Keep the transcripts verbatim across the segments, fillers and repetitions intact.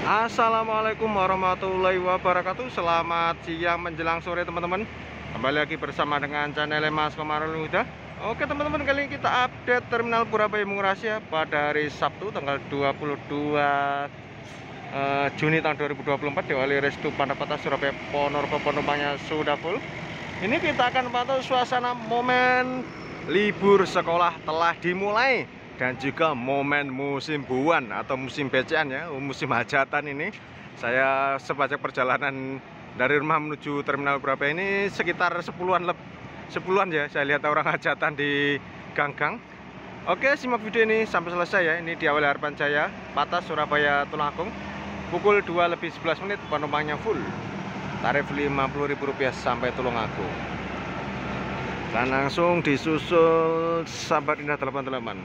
Assalamualaikum warahmatullahi wabarakatuh. Selamat siang menjelang sore teman-teman. Kembali lagi bersama dengan channel Mas Komarul Huda. Oke teman-teman, kali ini kita update Terminal Purabaya Mungurasia pada hari Sabtu tanggal dua puluh dua uh, Juni tahun dua ribu dua puluh empat di Wali Restu Pandapata Surabaya Ponorogo. Penumpangnya sudah full. Ini kita akan pantau suasana momen libur sekolah telah dimulai dan juga momen musim buan atau musim becean ya, musim hajatan ini. Saya sepanjang perjalanan dari rumah menuju Terminal Purabaya ini sekitar sepuluhan lebih sepuluhan ya, saya lihat orang hajatan di gang-gang. Oke, simak video ini sampai selesai ya. Ini di Awal Harapan Jaya, Patas, Surabaya, Tulungagung. Pukul dua lebih sebelas menit, penumpangnya full. Tarif lima puluh ribu rupiah sampai Tulungagung. Dan langsung disusul Sahabat Indah delapan puluh delapan.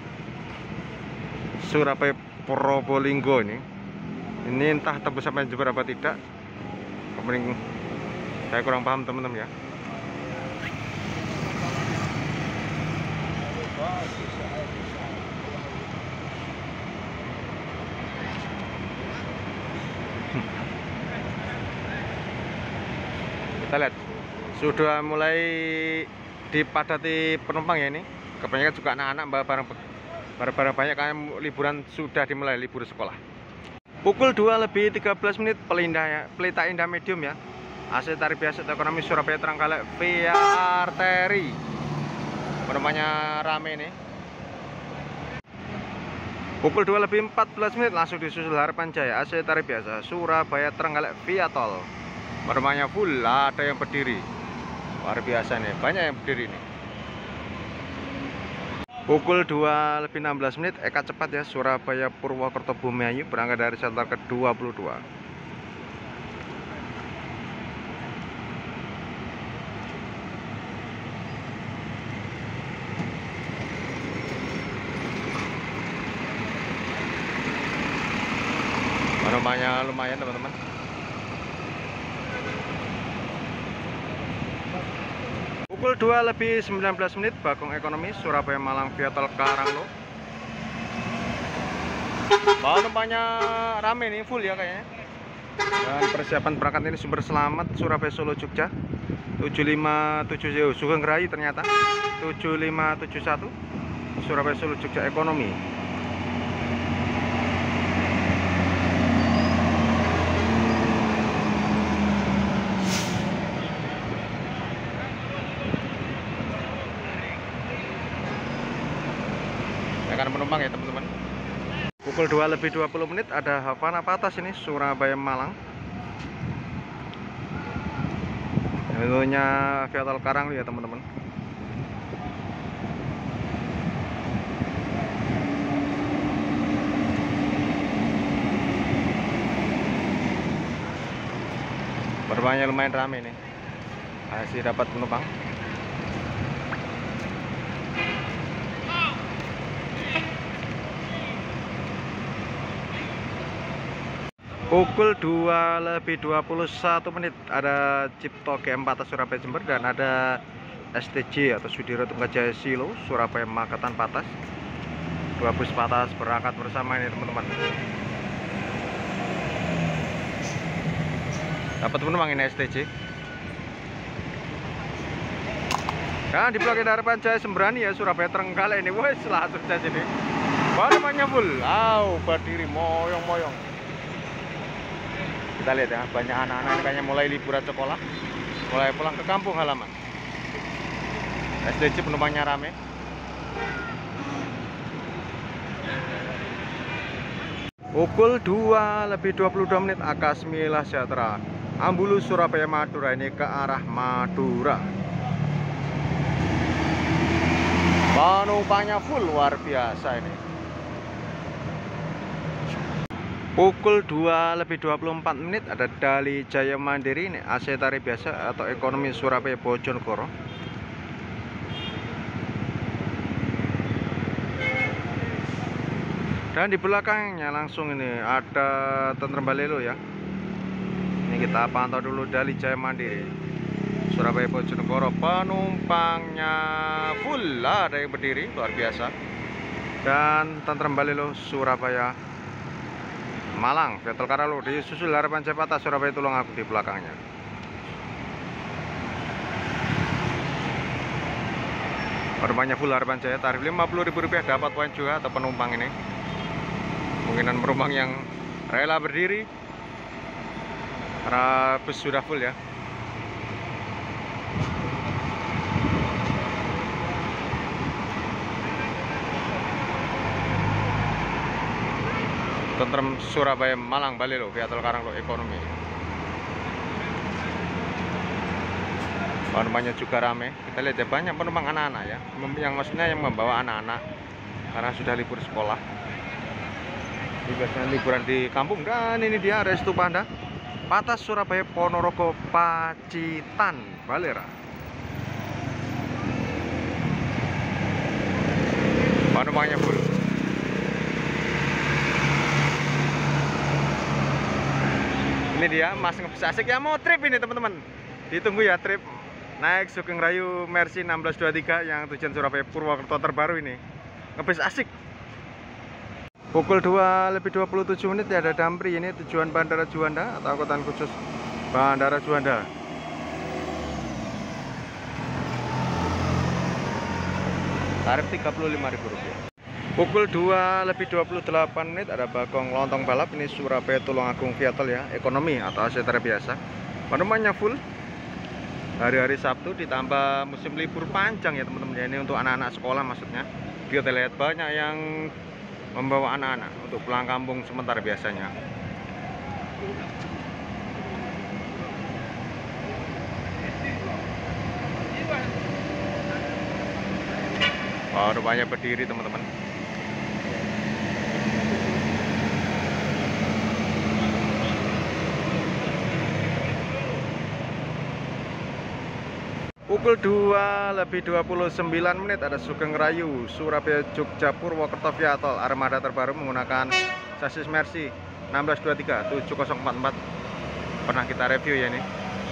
Surabaya Probolinggo ini. Ini entah tembus sampai Jember apa tidak. Kemudian saya kurang paham teman-teman ya. Kita lihat sudah mulai dipadati penumpang ya ini. Kebanyakan juga anak-anak bawa barang barang banyak kayak liburan sudah dimulai, libur sekolah. Pukul dua lebih tiga belas menit, pelindah ya, pelita indah medium ya. A C tarif biasa atau ekonomi Surabaya Trenggalek via arteri. Penumpangnya rame nih. Pukul dua lebih empat belas menit langsung disusul Harapan Jaya A C tarif biasa Surabaya Trenggalek via tol. Penumpangnya full, ada yang berdiri. Luar biasa nih, banyak yang berdiri nih. Pukul dua lebih enam belas menit Eka cepat ya, Surabaya Purwokerto Bumiayu berangkat dari shelter ke dua puluh dua. Penumpangnya lumayan teman-teman. Pukul dua lebih sembilan belas menit Bagong Ekonomi Surabaya Malang via tol Karanglo. Penumpangnya rame nih, full ya kayaknya. Dan persiapan berangkat ini Sumber Selamat Surabaya Solo Jogja tujuh lima tujuh oh, Sugeng Rai ternyata tujuh lima tujuh satu Surabaya Solo Jogja Ekonomi. Akan penumpang ya teman-teman. Pukul dua lebih dua puluh menit ada Havana Patas ini Surabaya Malang. Tentunya via tol Karang ya teman-teman. Penumpangnya lumayan ramai nih. Masih dapat penumpang. Pukul dua lebih dua puluh satu menit ada Cipto G M Patas Surabaya Jember dan ada S T J atau Sudiro Tunggajaya Silo Surabaya Makatan Patas. Dua bus Patas berangkat bersama ini teman-teman. Dapat penumpang ini S T J. Nah, di Blok Harapan Jaya Sembrani ya Surabaya Trenggalek ini. Wah, langsung saja sini. Penumpangnya full. Au, berdiri moyong-moyong. Kita lihat ya, banyak anak-anak ini kayaknya mulai liburan sekolah, mulai pulang ke kampung halaman. S D J penumpangnya rame. Pukul dua lebih dua puluh dua menit Akasmila Sejahtera Ambulu Surabaya Madura ini ke arah Madura. Penumpangnya full, luar biasa ini. Pukul dua lebih dua puluh empat menit ada Dali Jaya Mandiri ini A C tarif biasa atau ekonomi Surabaya Bojonegoro. Dan di belakangnya langsung ini ada Tentrem Balelo ya. Ini kita pantau dulu Dali Jaya Mandiri Surabaya Bojonegoro. Penumpangnya full, ada yang berdiri, luar biasa. Dan Tentrem Balelo Surabaya Malang, Vettel Karalo di susul Harapan Cepata Surabaya Tulungagung di belakangnya. Penumpangnya full Harapan Jaya, tarif lima puluh ribu rupiah, dapat poin juga atau penumpang ini. Kemungkinan penumpang yang rela berdiri karena bus sudah full ya. Tentrem Surabaya Malang Bali lo, Vettel Karalo ekonomi. Penumpangnya juga rame. Kita lihat ya, banyak penumpang anak-anak ya, yang maksudnya yang membawa anak-anak karena sudah libur sekolah. Ini biasanya liburan di kampung. Dan ini dia Restu Panda Patas Surabaya Ponorogo Pacitan Balera. Penumpangnya full. Ini dia Mas ngebis asik ya, mau trip ini teman-teman. Ditunggu ya trip naik Sugeng Rayu Mercy enam belas dua puluh tiga yang tujuan Surabaya Purwokerto terbaru ini. Ngebis asik. Pukul dua lebih dua puluh tujuh menit ya, ada Damri ini tujuan Bandara Juanda atau angkutan khusus Bandara Juanda. Tarif tiga puluh lima ribu rupiah. Pukul dua lebih dua puluh delapan menit ada Bagong Lontong Balap ini Surabaya Tulungagung Vettel ya, ekonomi atau A C terbiasa. Penumpangnya full. Hari-hari Sabtu ditambah musim libur panjang ya teman-teman ya, ini untuk anak-anak sekolah maksudnya. Kita lihat banyak yang membawa anak-anak untuk pulang kampung sementara biasanya. Oh, rupanya berdiri teman-teman. Pukul dua lebih dua puluh sembilan menit ada Sugeng Rayu Surabaya Jogja Purwokerto Viatol, armada terbaru menggunakan sasis Mercy enam belas dua puluh tiga tujuh nol empat empat. Pernah kita review ya ini.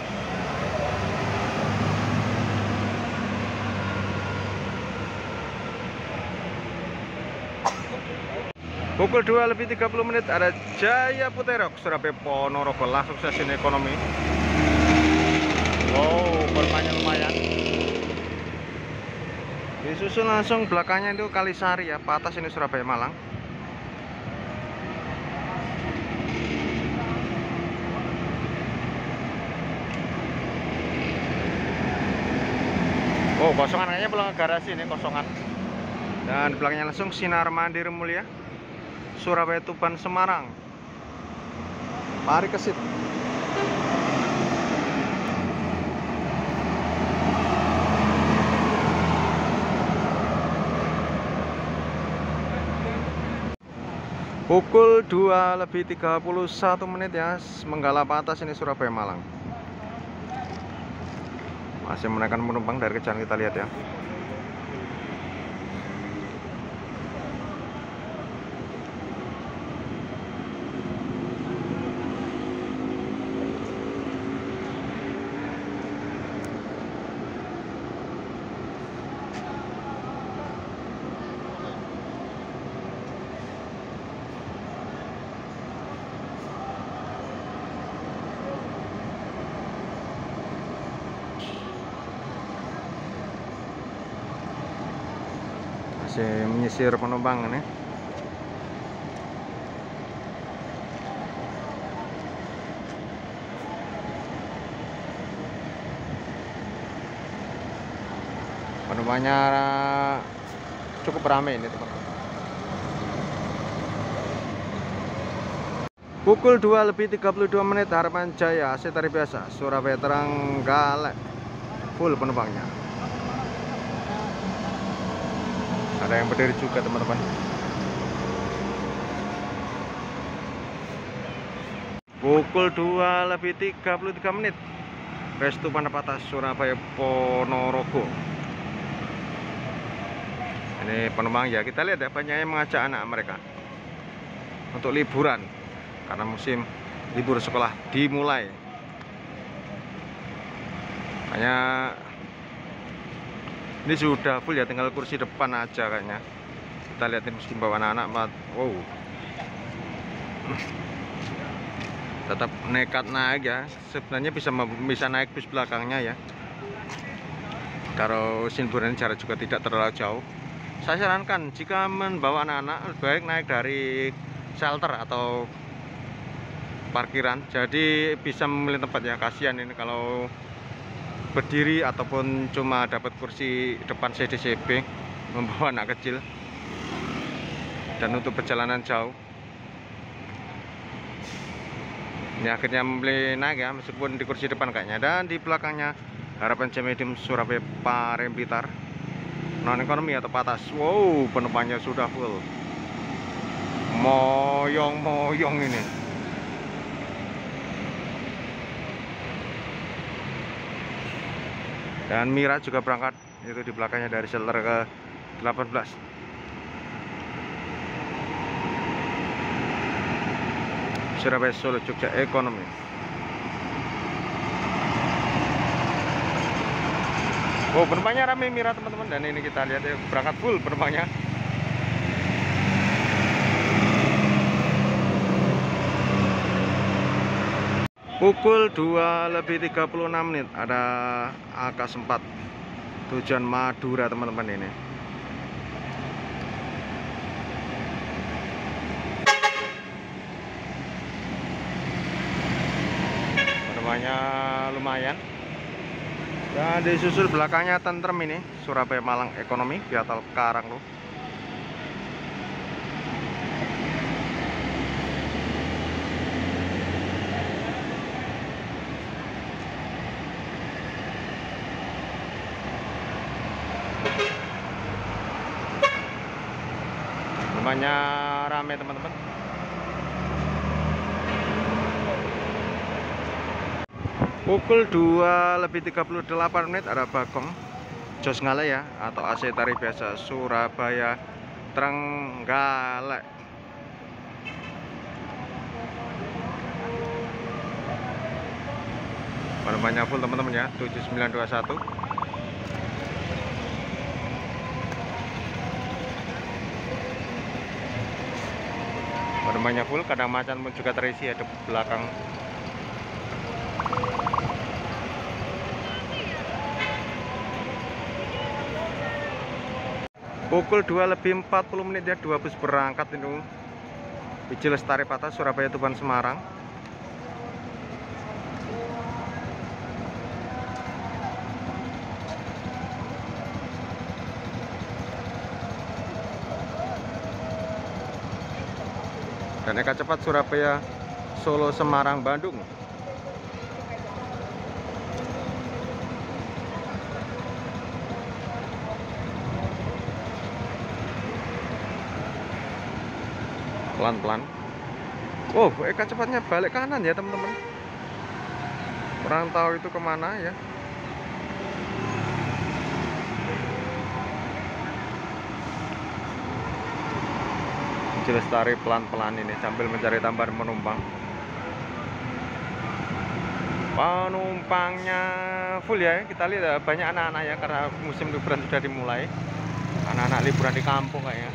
Pukul dua lebih tiga puluh menit ada Jaya Puterok Surabaya Ponorogo, langsung stasiun ekonomi. Wow, bermainnya lumayan. Disusul langsung belakangnya itu Kalisari ya, Patas ini Surabaya Malang. Oh, kosongan kayaknya belakang garasi ini kosongan. Dan belakangnya langsung Sinar Mandiri Mulia Surabaya Tuban Semarang. Mari ke situ. Pukul dua lebih tiga puluh satu menit ya, Menggala Patas ini Surabaya Malang. Masih menaikkan penumpang dari kejaran, kita lihat ya. Masih menyisir penumpang ini. Penumpangnya cukup ramai ini teman-teman. Pukul dua lebih tiga puluh dua menit Harapan Jaya A C tarif biasa Surabaya Trenggalek full penumpangnya. Ada yang berdiri juga teman-teman. Pukul dua lebih tiga puluh tiga menit Restu Panda Patas Surabaya Ponorogo. Ini penumpang ya, kita lihat ya, banyak yang mengajak anak mereka untuk liburan karena musim libur sekolah dimulai. Hanya ini sudah full ya, tinggal kursi depan aja kayaknya. Kita lihatin meski bawa anak-anak. Wow. tetap nekat naik ya. Sebenarnya bisa bisa naik bus belakangnya ya. Kalau Sinburan jarak juga tidak terlalu jauh. Saya sarankan jika membawa anak-anak lebih baik naik dari shelter atau parkiran. Jadi bisa memilih tempat ya. Kasihan ini kalau berdiri ataupun cuma dapat kursi depan C D C B membawa anak kecil dan untuk perjalanan jauh. Ini akhirnya membeli naik ya, meskipun di kursi depan kayaknya. Dan di belakangnya Harapan Jaya Medium Surabaya Paren Blitar non ekonomi atau patas. Wow, penumpangnya sudah full, moyong-moyong ini. Dan Mira juga berangkat, itu di belakangnya dari shelter ke delapan belas. Surabaya Solo Jogja ekonomi. Oh, penumpangnya ramai Mira teman-teman, dan ini kita lihat ya, berangkat full penumpangnya. Pukul dua lebih tiga puluh enam menit ada A K S empat tujuan Madura teman-teman ini. Penumpangnya lumayan. Dan disusul belakangnya Tentrem ini Surabaya Malang ekonomi di atas Karang loh. Namanya rame teman-teman. Pukul dua lebih tiga puluh delapan menit ada Bagong Jos Ngale ya, atau A C tarif biasa Surabaya Trenggalek. Penumpangnya full teman-teman ya, tujuh sembilan dua satu. Penumpangnya full, kadang macan pun juga terisi ya di belakang. Pukul dua lebih empat puluh menit ya, dua bus berangkat ini. Biji Lestari Patah Surabaya Tuban Semarang. Dan Eka Cepat Surabaya Solo Semarang Bandung. Pelan-pelan. Oh, Eka Cepatnya balik kanan ya teman-teman. Kurang tahu itu kemana ya. Lestari pelan-pelan ini sambil mencari tambahan penumpang. Penumpangnya full ya, kita lihat banyak anak-anak ya, karena musim liburan sudah dimulai. Anak-anak liburan di kampung kayaknya.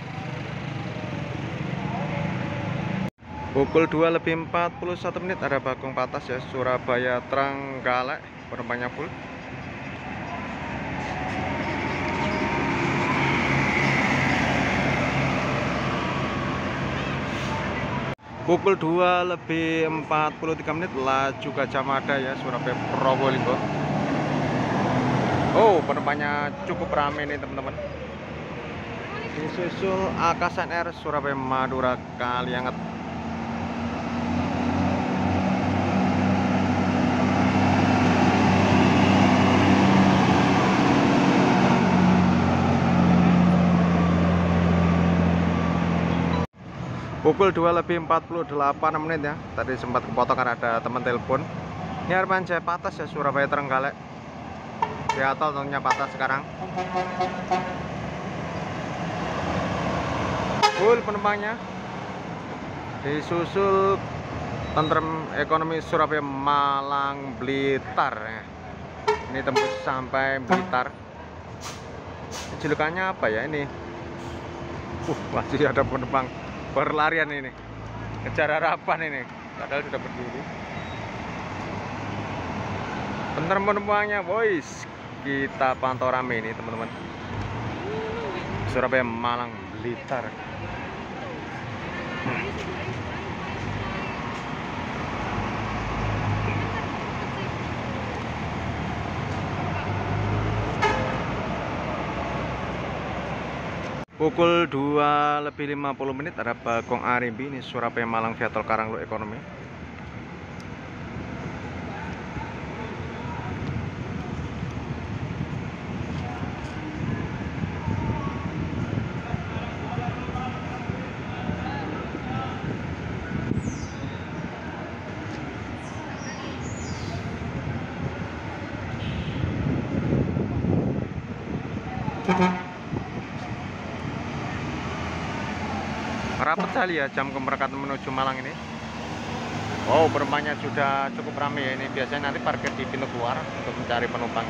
Pukul dua lebih empat puluh satu menit ada Bagong Patas ya, Surabaya Trenggalek, penumpangnya full. Pukul dua lebih empat puluh tiga menit laju Gajah Mada ya, Surabaya Probolinggo. Oh, penumpangnya cukup ramai nih teman-teman. Disusul A K S N R Surabaya Madura Kalianget. Pukul dua lebih empat puluh delapan menit ya. Tadi sempat kepotong karena ada teman telepon. Ini Harapan Jaya Patas ya, Surabaya Trenggalek. Di atol tentunya Patas sekarang. Full penumpangnya. Disusul Tentrem Ekonomi Surabaya Malang Blitar ya. Ini tembus sampai Blitar. Julukannya apa ya ini? Uh, masih ada penumpang berlarian ini, kejar harapan ini. padahal sudah berdiri. Bentar penumpangnya boys, kita pantau rame ini teman-teman. Surabaya, Malang, Blitar. Pukul dua lebih lima puluh menit ada Bagong Arimbi ini Surabaya Malang via tol Karanglo Ekonomi. Rapat sekali ya jam keberangkatan menuju Malang ini. Wow, penumpangnya sudah cukup ramai ya. Ini biasanya nanti parkir di pintu keluar untuk mencari penumpangnya.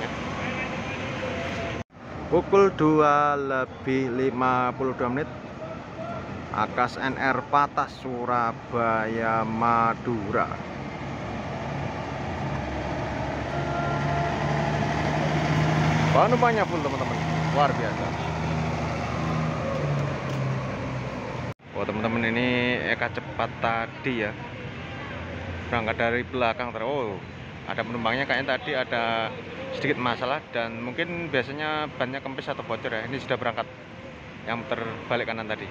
Pukul dua lebih lima puluh dua menit Akas N R Patah Surabaya Madura. Penumpangnya full teman-teman, luar biasa. Oh teman-teman, ini Eka Cepat tadi ya, berangkat dari belakang terus. Oh, ada penumpangnya kayaknya tadi ada sedikit masalah dan mungkin biasanya bannya kempes atau bocor ya. Ini sudah berangkat yang terbalik kanan tadi.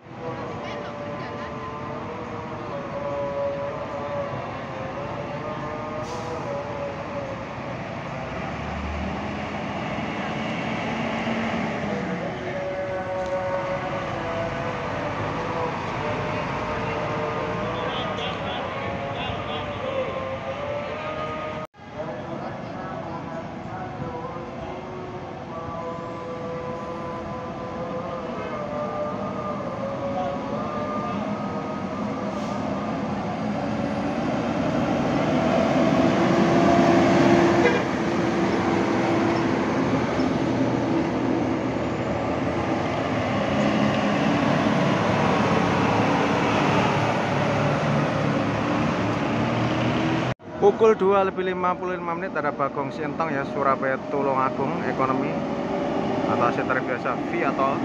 Pukul dua lebih lima puluh lima menit ada Bagong Sintong ya Surabaya Tulungagung Ekonomi atau tarif biasa via tol.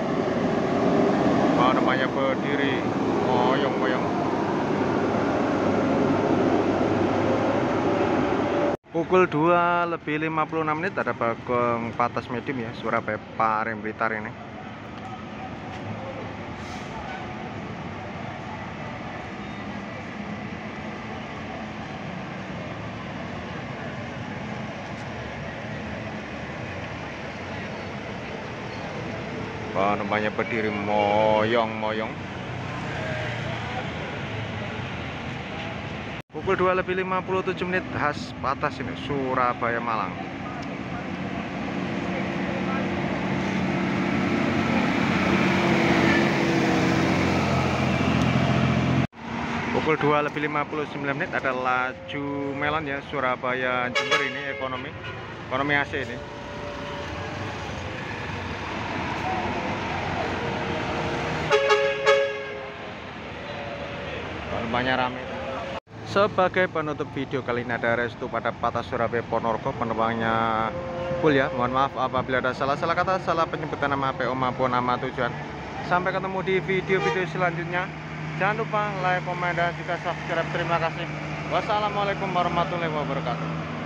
Oh, namanya berdiri moyong-moyong. Pukul dua lebih lima puluh enam menit ada Bagong Patas Medium ya Surabaya Parem Blitar ini. Penumpangnya berdiri moyong-moyong. Pukul dua lebih lima puluh tujuh menit khas Patas ini Surabaya Malang. Pukul dua lebih lima puluh sembilan menit ada laju Melon ya Surabaya Jember ini ekonomi ekonomi A C ini. Penumpangnya ramai. Sebagai penutup video kali ini ada restu pada Patas Surabaya Ponorogo, penumpangnya full ya. Mohon maaf apabila ada salah-salah kata, salah penyebutan nama P O maupun nama tujuan. Sampai ketemu di video-video selanjutnya. Jangan lupa like, komen, dan juga subscribe. Terima kasih. Wassalamualaikum warahmatullahi wabarakatuh.